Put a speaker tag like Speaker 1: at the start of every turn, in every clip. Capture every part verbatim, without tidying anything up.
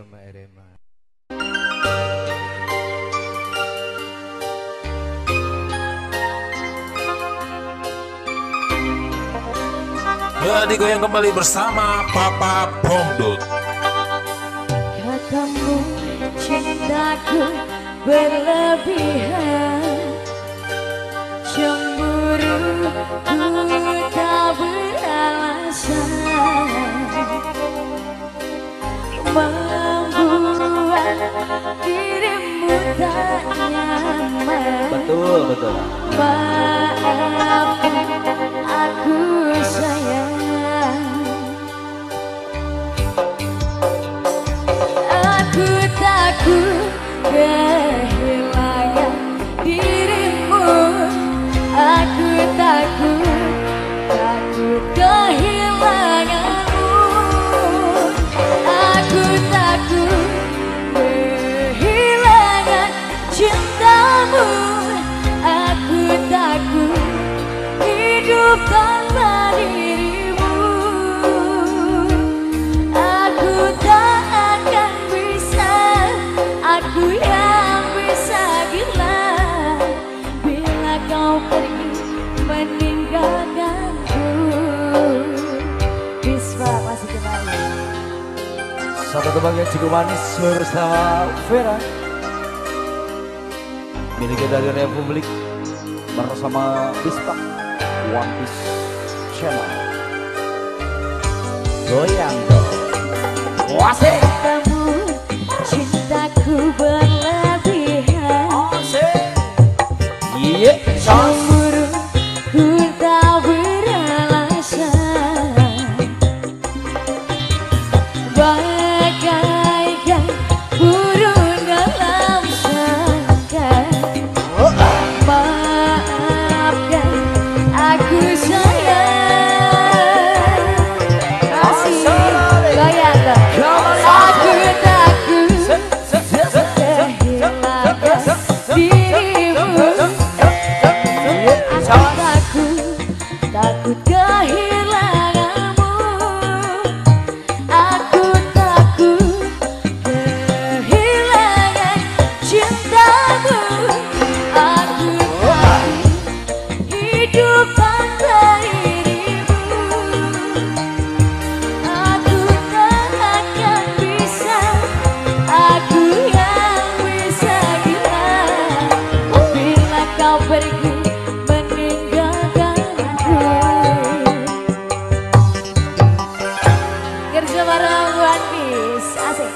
Speaker 1: Roma Irema.
Speaker 2: Digoyang kembali bersama Papa Bomdut.
Speaker 3: Katamu cintaku berlebihan, cemburu ku tak beralasan, membuat dirimu tak nyaman.
Speaker 4: Betul, betul.
Speaker 3: Maafkan aku sayang, aku takut kehilangan dirimu, aku takut, takut kehilanganmu, aku takut kehilangan cintamu, aku takut hidup tanpa dirimu, aku tak akan bisa, aku yang bisa gila bila kau pergi meninggalkanku. Bisma masih kembali.
Speaker 4: Satu tebang yang cukup manis bersama Vera, miliknya dari Republik bersama Bispa One Piece Channel. Goyang dong. Wasik.
Speaker 3: Kamu cintaku berlebihan,
Speaker 4: Iya.
Speaker 3: cemburu ku tak beralasan, bagaikan burung dalam sangkar. Maafkan aku sayang, masih goyang dong. Aku takut kehilangan dirimu, aku takut, takut kehilanganmu, aku takut kehilangan cintamu, aku takut hidup tanpa dirimu, aku tak akan bisa, aku yang bisa gila bila kau pergi meninggalkanku. Kerja bareng One Piece, asik.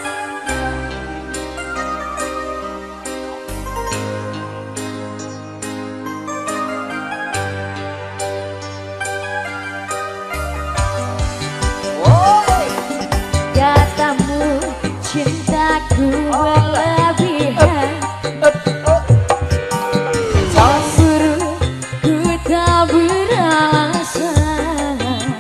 Speaker 3: Katamu cintaku berlebihan, cemburu ku tak beralasan,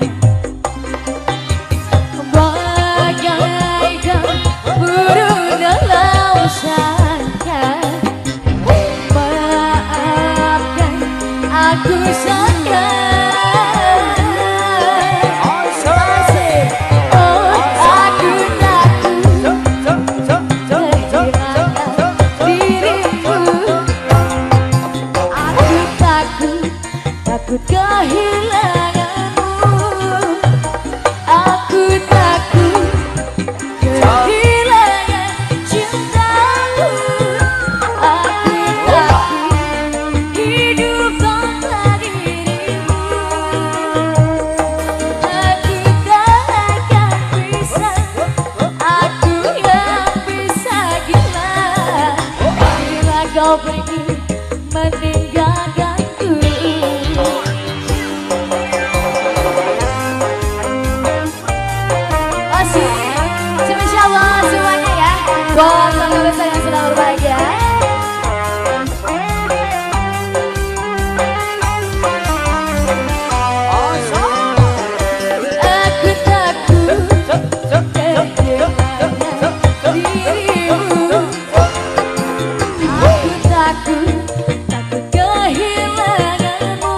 Speaker 3: bagaikan burung dalam sangkar. Maafkan aku sayang, takut kehilanganmu, aku takut kehilangan cintamu, aku takut hidup tanpa dirimu, aku tak akan bisa, aku yang bisa gila bila kau pergi meninggalkanku. Masih spesial banget semuanya ya, buat pemirsa yang sedang berbahagia. Aku takut kehilangan dirimu, aku takut, takut kehilanganmu,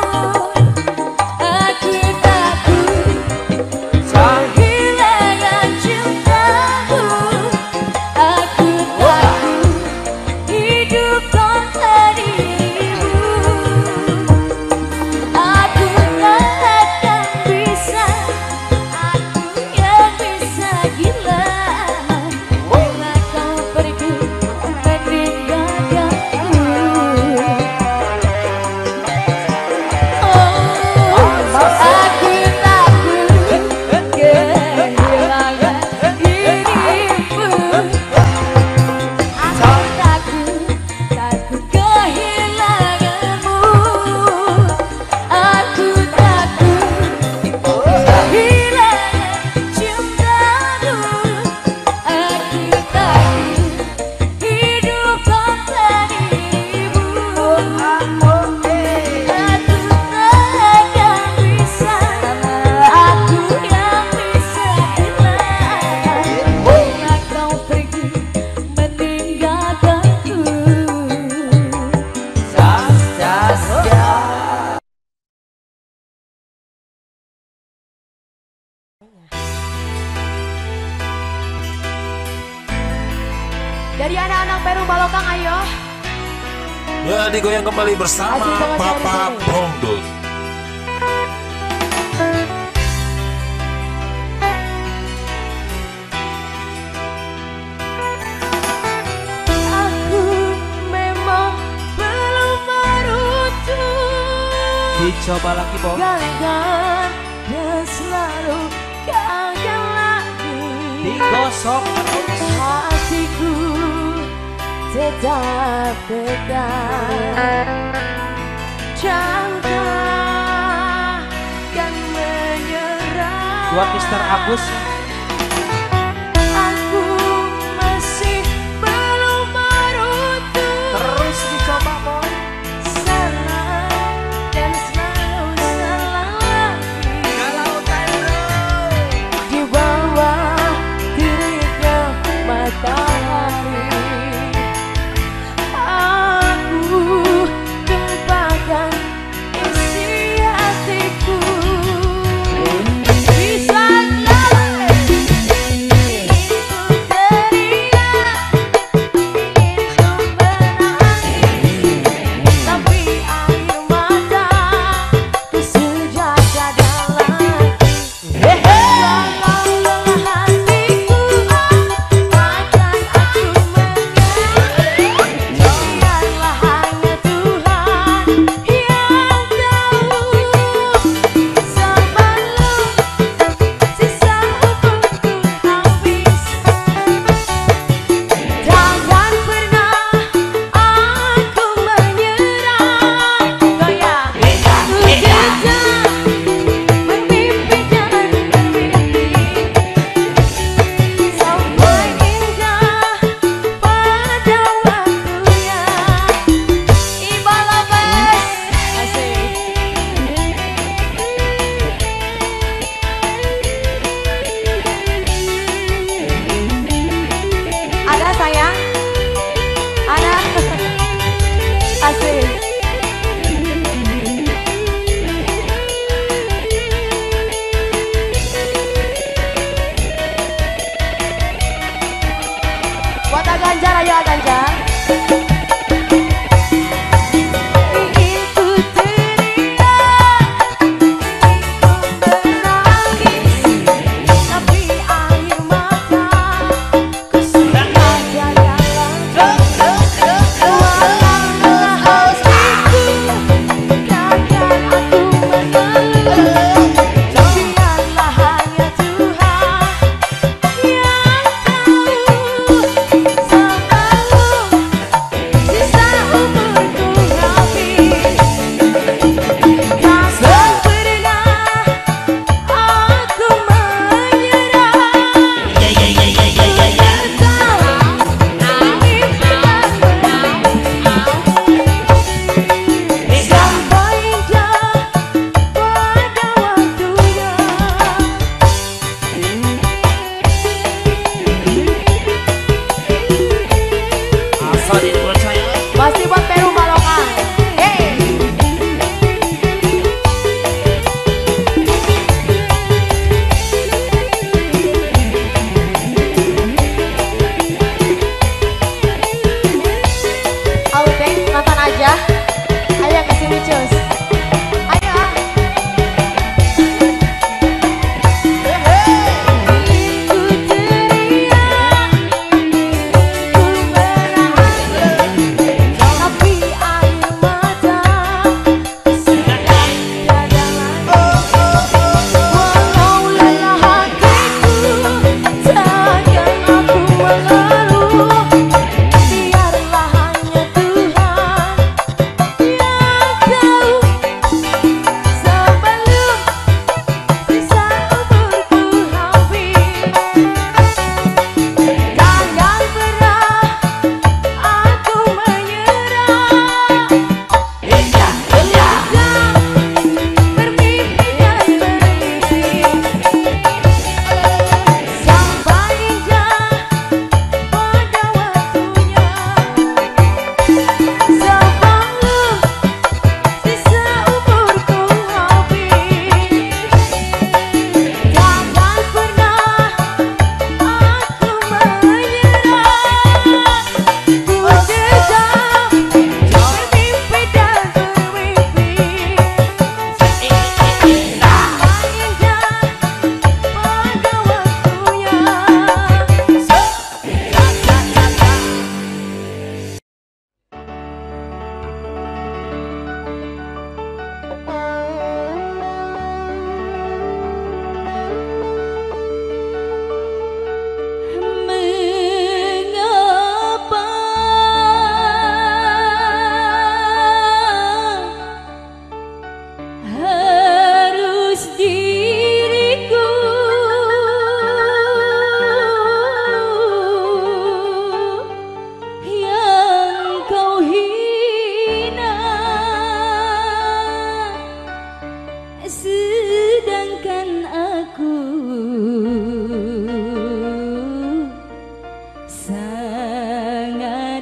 Speaker 3: aku takut kehilangan cintamu, Dari anak-anak Peru Balokang, ayo.
Speaker 2: Ya, digoyang kembali bersama Papa Dangdut.
Speaker 4: Dicoba lagi, Bom.
Speaker 3: Gagal dan selalu gagal lagi.
Speaker 4: Digosok terus.
Speaker 3: Hatiku tetap tegar. Jangan menyerah.
Speaker 4: Buat Mister Agus.
Speaker 3: Aku masih belum merutu.
Speaker 4: Terus dicoba, Bom.
Speaker 3: Buat Ganjar, ayo Ganjar.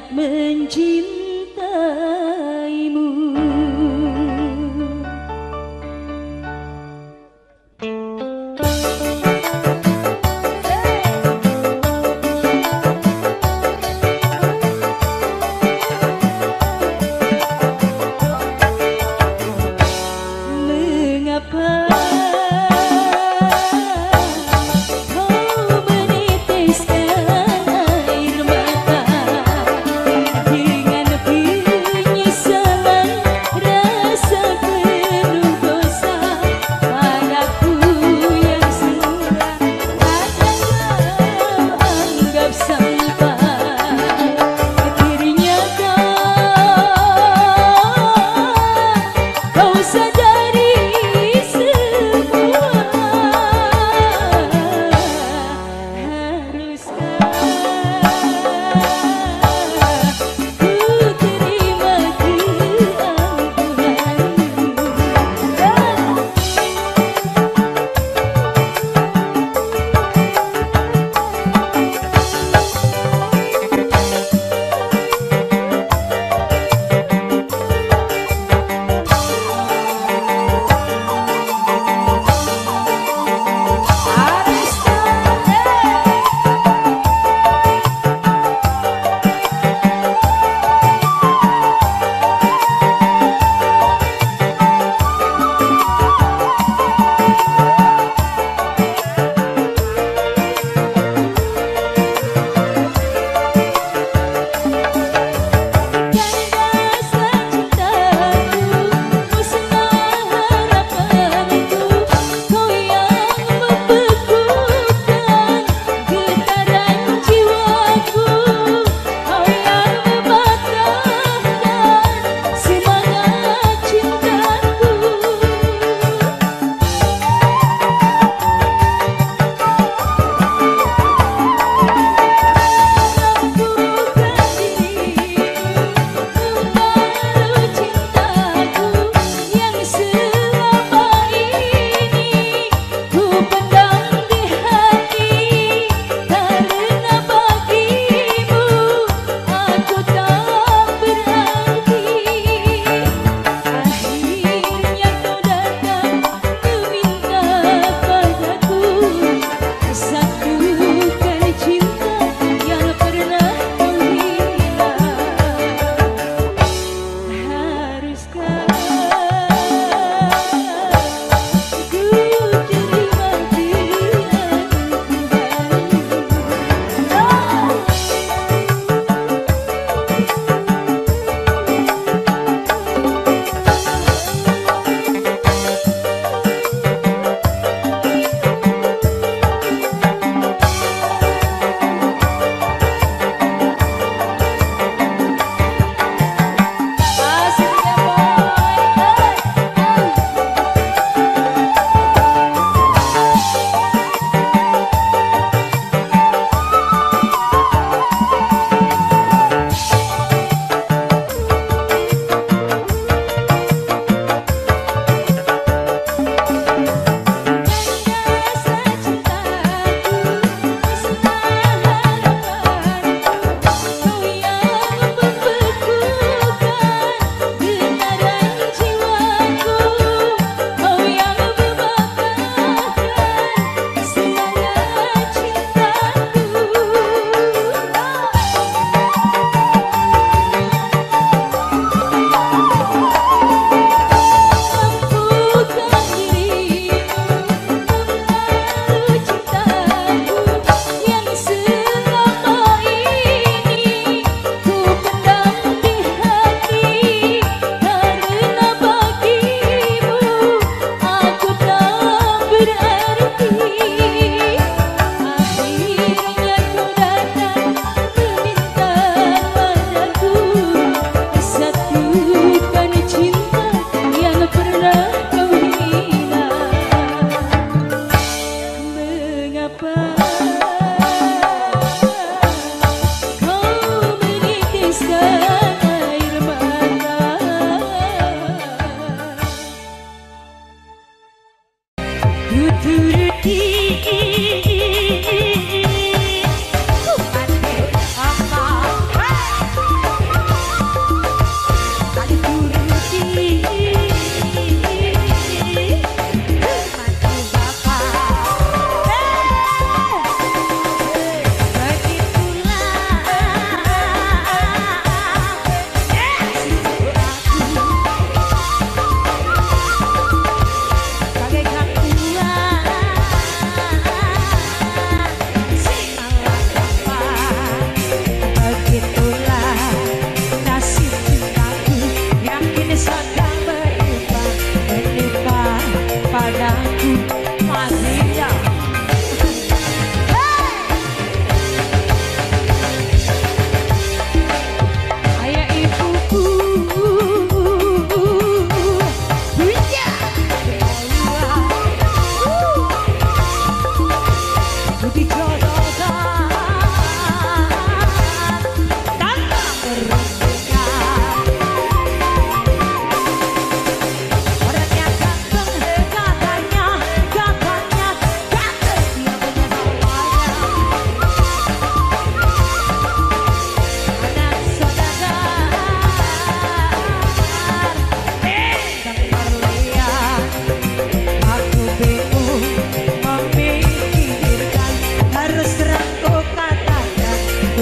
Speaker 1: sangat mencintaimu. Mengapa dengan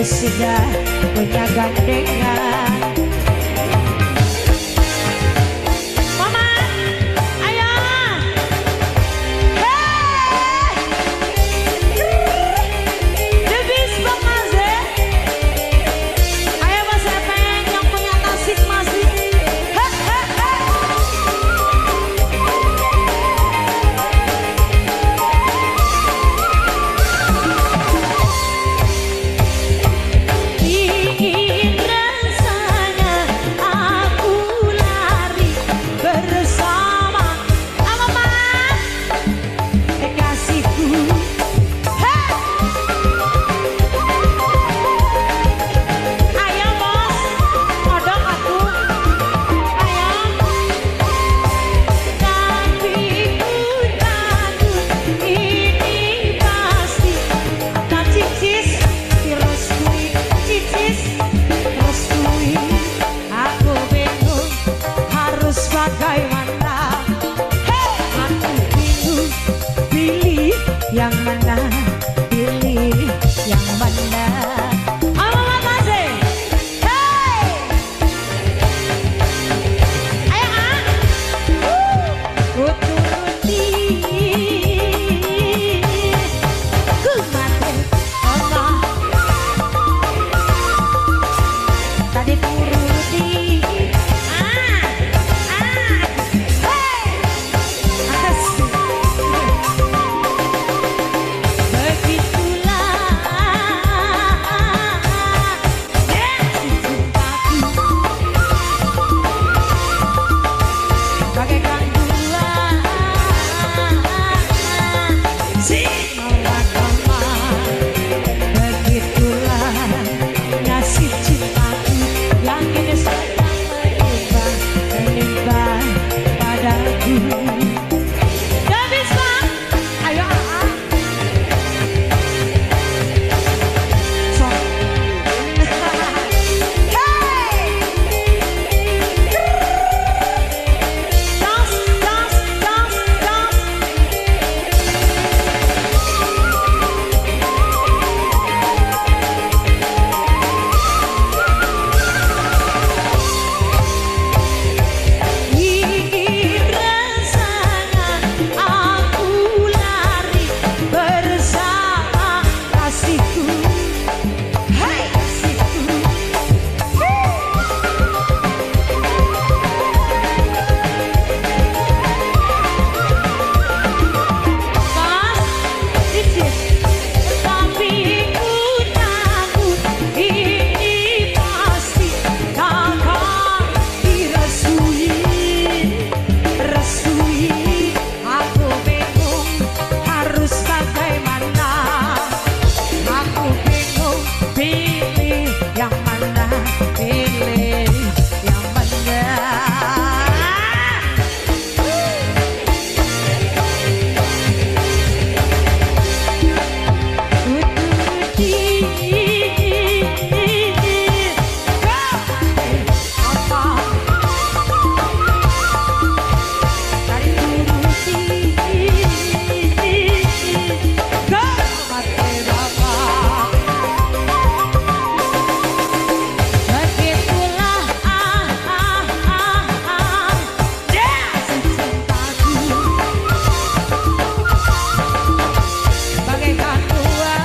Speaker 1: sudah punya gandengan. Mama, ayo, hey, debis banget, ayo mas Epeng yang punya tasik masih, hey, hey, hey. Ingin rasanya aku lari bersama ama kekasihku. Hey! Ayo bos, kodok aku. Ayo. Tapi ku takut ini pasti tak cicis direstui. Cicis restui, aku bingung harus bagaimana. Hey! Aku bingung pilih yang mana, pilih yang mana. Apa makasih? Hey! Ayo ah, ku turuti, ku mati Allah. Tadi turuti, ah, ah, hey, asik. Begitulah, yeah, si cintaku bagaikan bulan, si malakama. Begitulah nasib cintaku yang kini sedang menimpa, menimpa padaku. Gak bisa, ayo ah, so, hey, dance, dance, dance, dance. Ingin rasanya aku lari bersama kasihku. Hai kasihku. Mas, cicis, tapi ku takut ini pasti takkan direstui. Restui, aku bingung harus bagaimana. Aku bingung pilih yang mana, pilih yang mana. Kuturuti, apa? Tadi turuti, kau mati bapak. Begitulah, ah, ah, ah, ah, yeah, si cintaku bagaikan buah,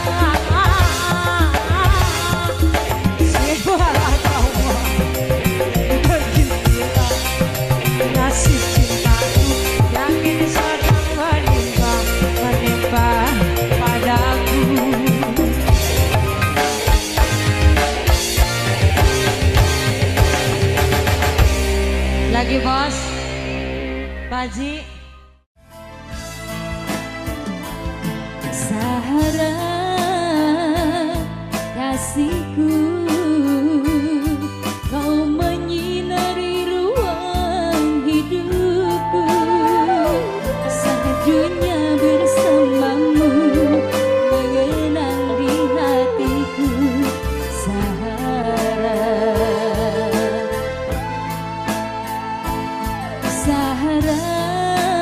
Speaker 1: si malakama. Begitulah nasib cintaku yang kini sedang menimpa, menimpa padaku. Lagi bos, Paji.
Speaker 3: Sahara kasihku, kau menyinari ruang hidupku. Sedunia bersamamu mengenang di hatiku. Sahara, Sahara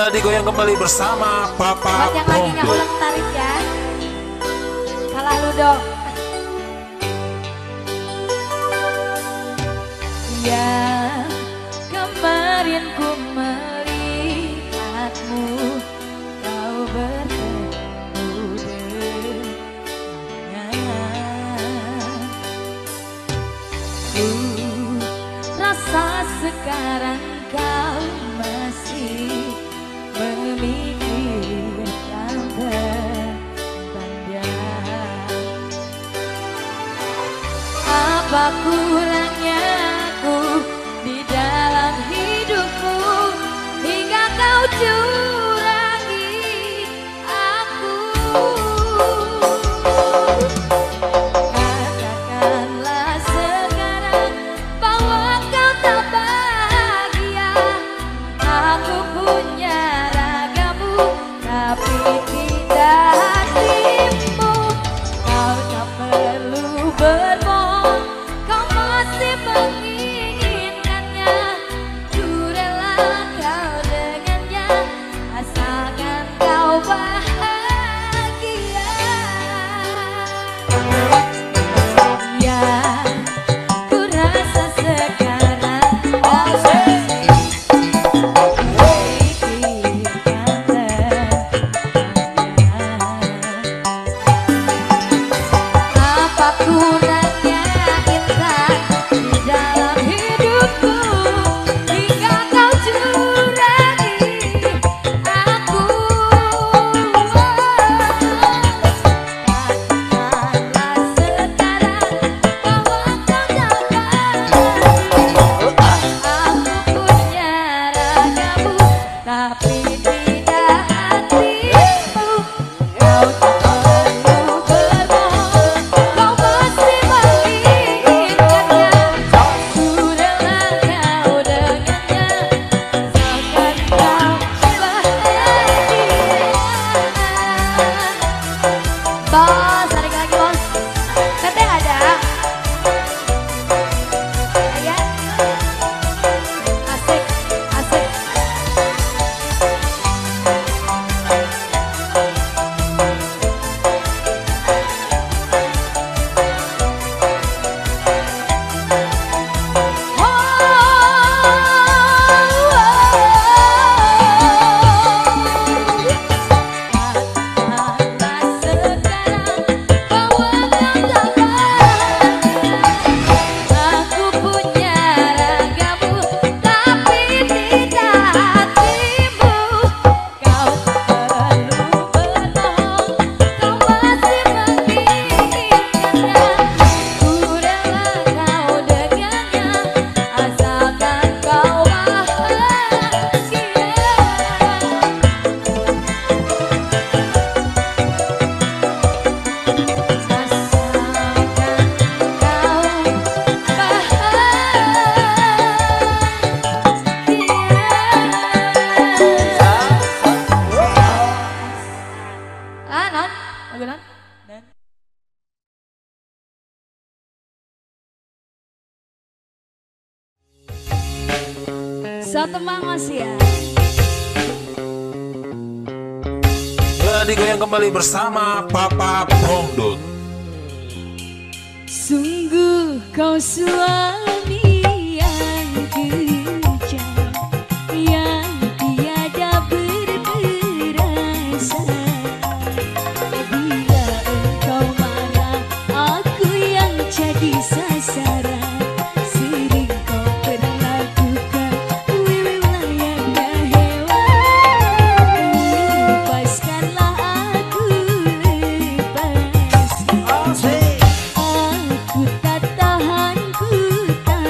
Speaker 2: Boleh digoyang kembali bersama Papa
Speaker 3: Buat yang lagi
Speaker 2: Bongdut.
Speaker 3: ulang tarik ya. Kalah lu dong. Ya, kemarin ku melihatmu, kau bertemu dengannya. Ku rasa sekarang kau masih memikirkan tentang dia. Apa kurangnya aku di dalam hidupmu hingga kau curangi aku. Katakanlah sekarang bahwa kau tak bahagia. Aku punya ragamu tapi tidak hatimu. Kau tak perlu berbohong, kau masih menginginkannya. Ku rela kau dengannya, asalkan kau bahagia. Ya, ku rasa sekarang kau apa kurangnya insan di dalam hidupku hingga kau curangi aku. Katakanlah sekarang bahwa kau tak bahagia. Aku punya ragamu tapi tidak hatimu. Kau tak perlu berbohong, kau masih menginginkannya. Ku rela kau dengannya, asalkan kau bahagia. Bos, balik lagi bos. Teteh ada? Ya. Asik, asik. Katakanlah sekarang bahwa kau tak bahagia. Aku punya ragamu tapi tidak hatimu. Kau tak perlu berbohong, kau masih menginginkannya. Ku rela kau dengannya, asalkan kau bahagia. Ah, non, lagu non. Satu mas ya.
Speaker 2: Boleh digoyang kembali bersama Papa Bongdut.
Speaker 3: Sungguh kau suami yang kejam, yang tiada berperasa. Bila engkau marah, aku yang jadi sasaran. Sering kau perlakukan wilayah hewan. Lepaskanlah aku, lepaskan. Aku tak tahan, ku tak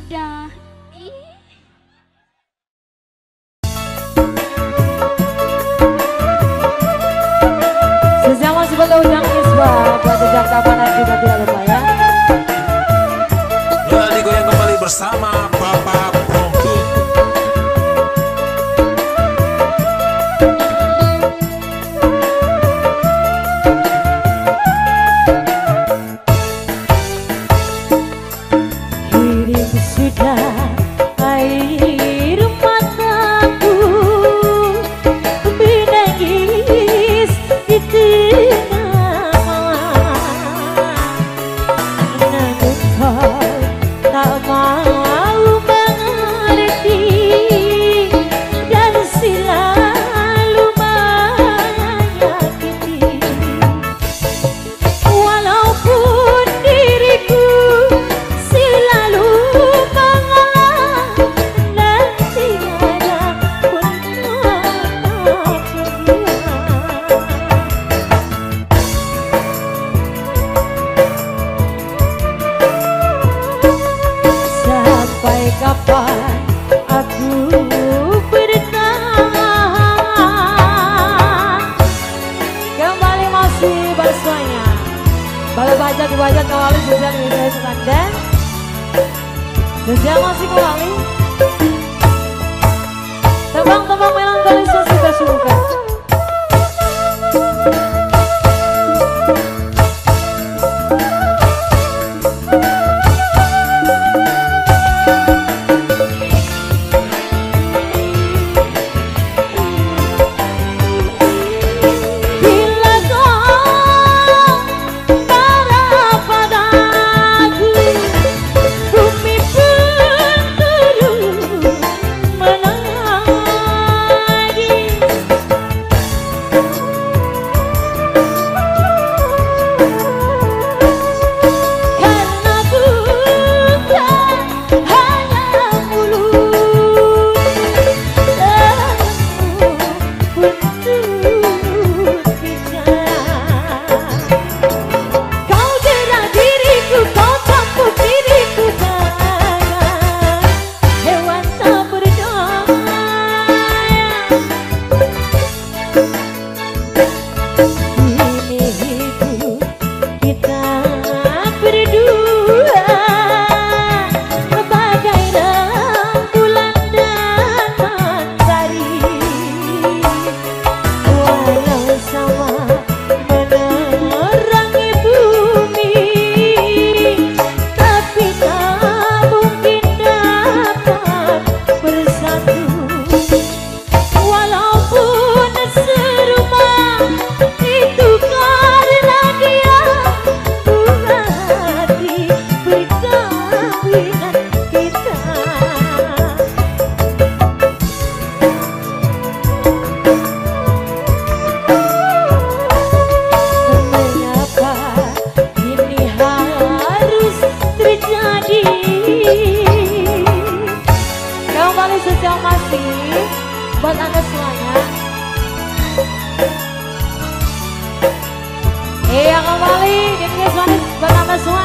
Speaker 3: sudah. Ih.
Speaker 1: Sejak masih pada ujang Iswa, buat sejak kapan juga tidak lupa ya.
Speaker 2: Ya digoyang kembali bersama Papa Brongdut.
Speaker 1: Hidup sudah air mataku menangis di tengah malam. Namun kau tak mau mengerti dan selalu menyakiti. Walaupun diriku selalu mengalah dan tiada pernah berdua. Sampai kapan aku bertahan? Kembali masih bersama Balai Bajak Bajak kembali sejak ini dan sejak masih kembali tebang-tebang melankolis suka suka. Bila kau marah padaku, bumi pun turun menangis. Karena bukan hanya mulut untuk bicara. Kau jerat diriku, kau campur diriku bagai hewan tak berdaya. Ini hidup kita berdua bagai rembulan dan mentari. Walau sama menerangi bumi, tapi tak mungkin dapat bersatu. Walaupun serumah itu karena dia bunga hati perkawinan kita. Mengapa ini harus terjadi? Kembali sejauh masih buat anda semuanya. Iya kembali di Inggris manis buat anda semua.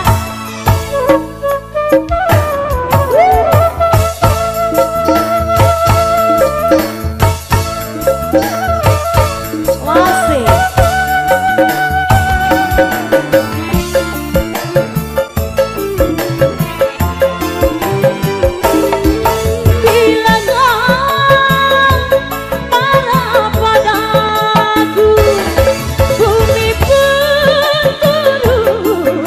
Speaker 1: Masih. Bila kau marah padaku, bumi pun turun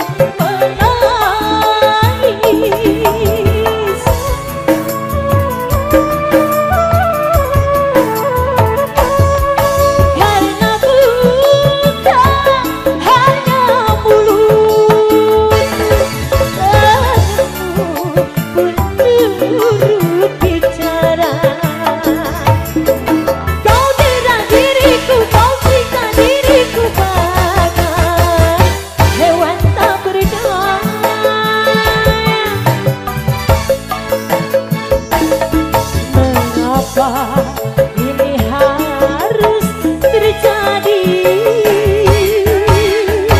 Speaker 1: menangis. Karena bukan hanya mulut pun turut bicara. Kau jerat diriku, kau siksa diriku bagai hewan tak berdaya. Mengapa ini harus terjadi?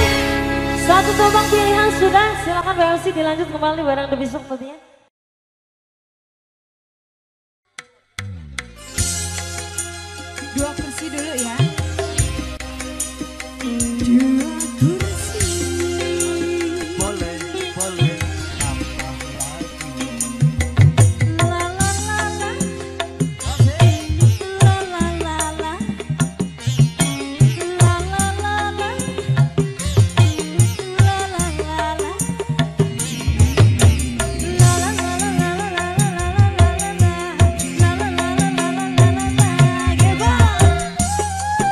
Speaker 1: Satu tebang pilihan sudah, silakan B L C dilanjut kembali bareng The Besok tentunya. Dua kursi dulu ya. Dua kursi.
Speaker 4: Boleh, boleh.
Speaker 1: La la la la. La la la la. La la la la. La la la la. La la la la la la la la la la la la la la la la la.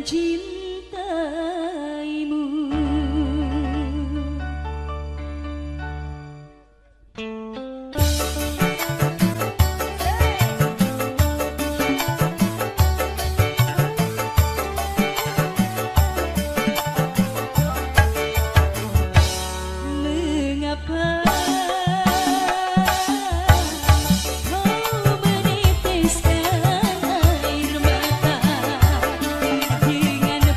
Speaker 1: mencintaimu.
Speaker 3: Dengan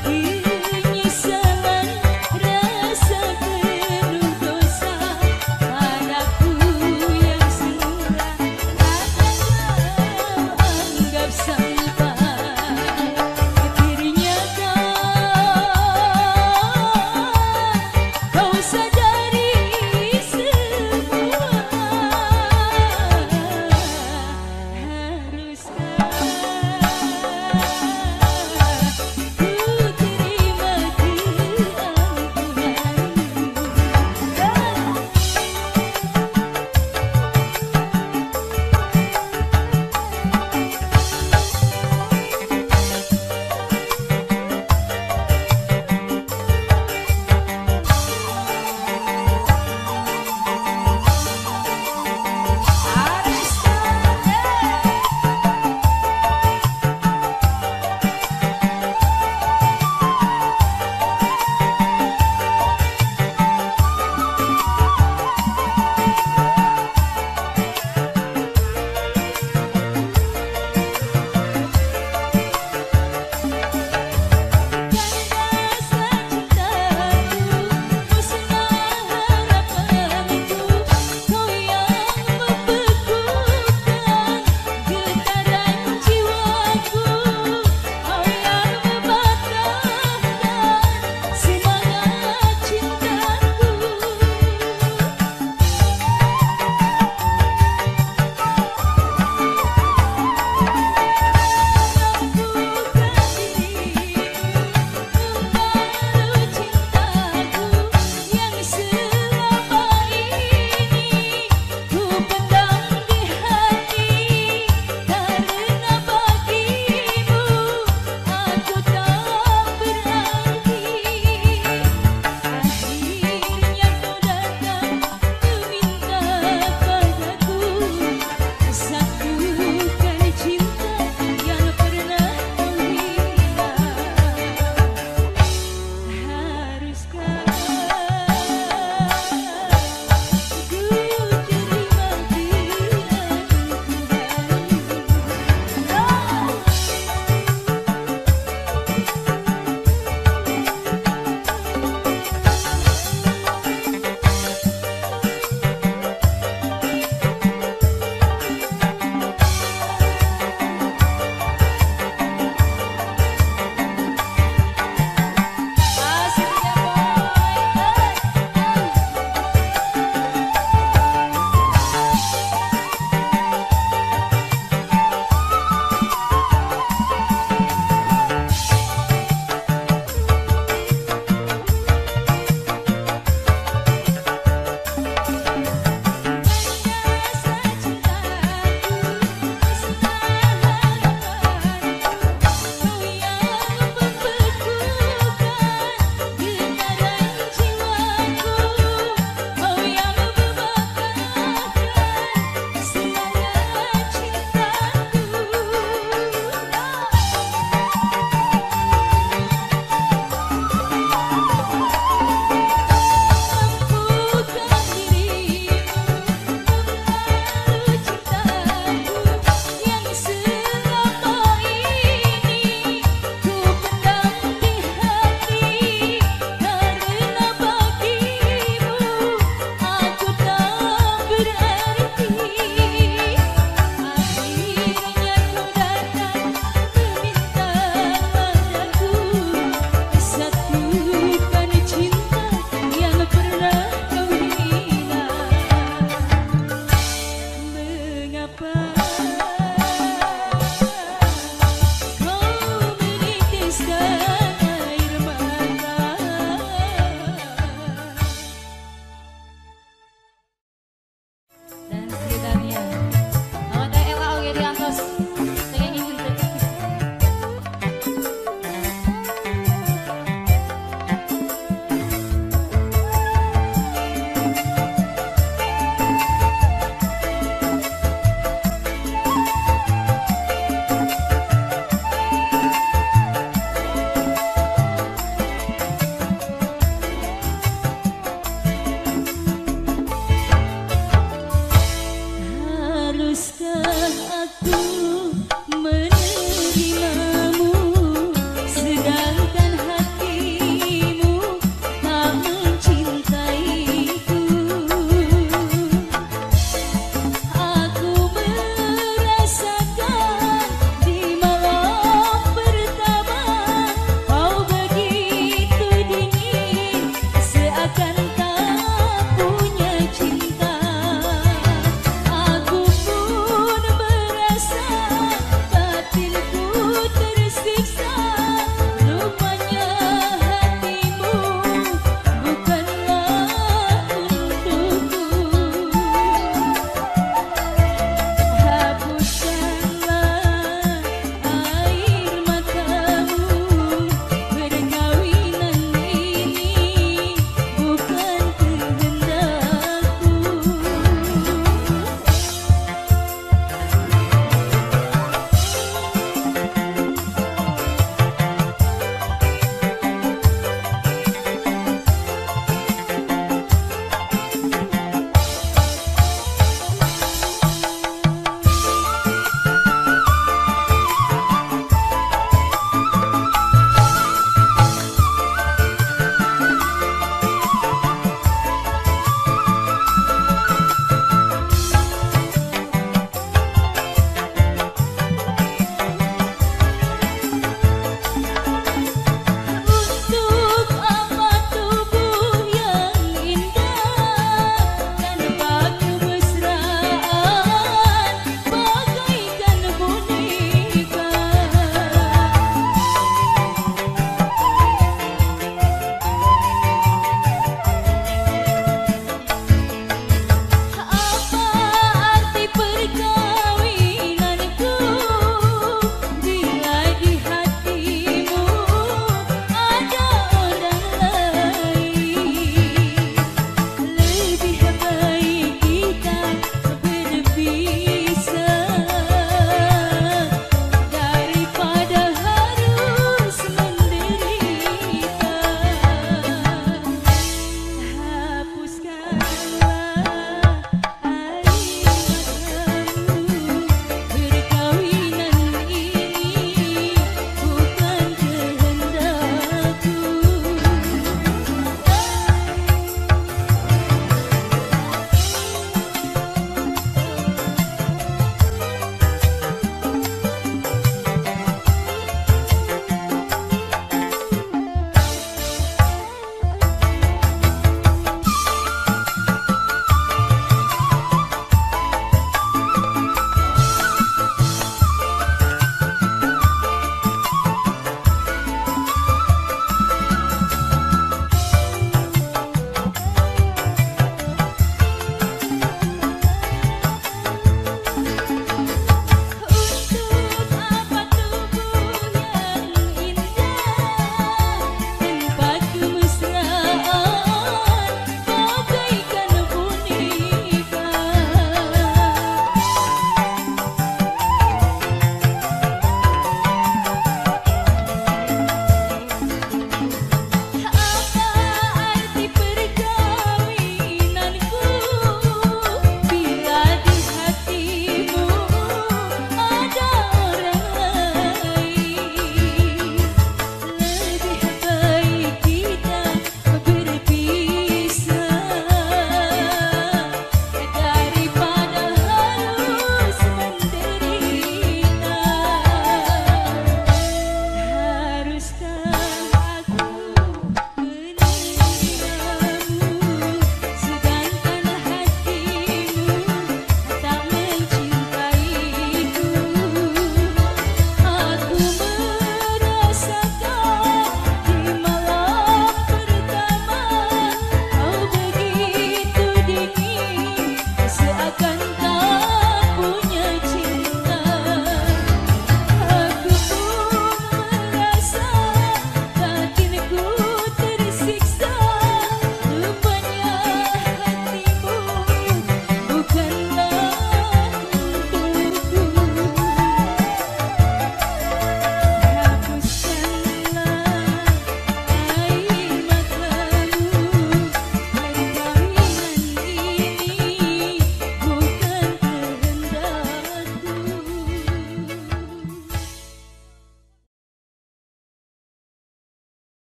Speaker 1: Aku pun merasa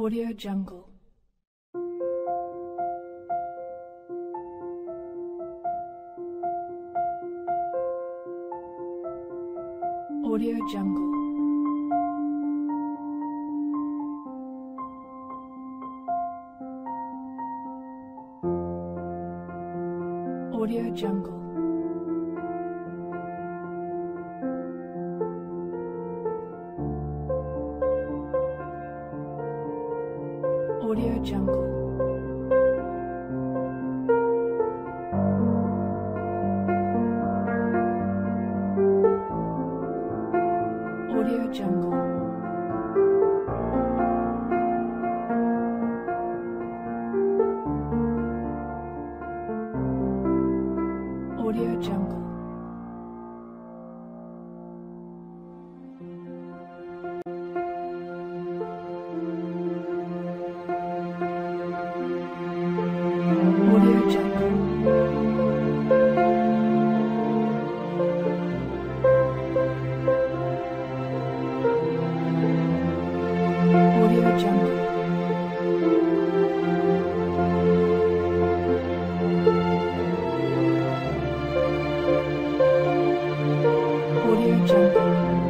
Speaker 5: Audio Jungle. Audio Jungle. Audio Jungle. Audio Jungle. Audio Jungle. Audio Jungle. Audio Jungle. Audio Jungle. Audio Jungle.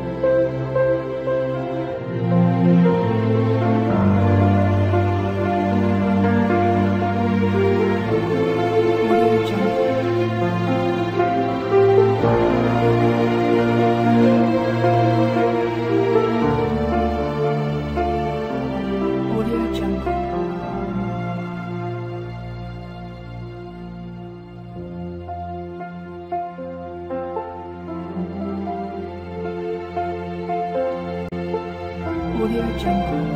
Speaker 5: Audio Jungle. Audio Jungle.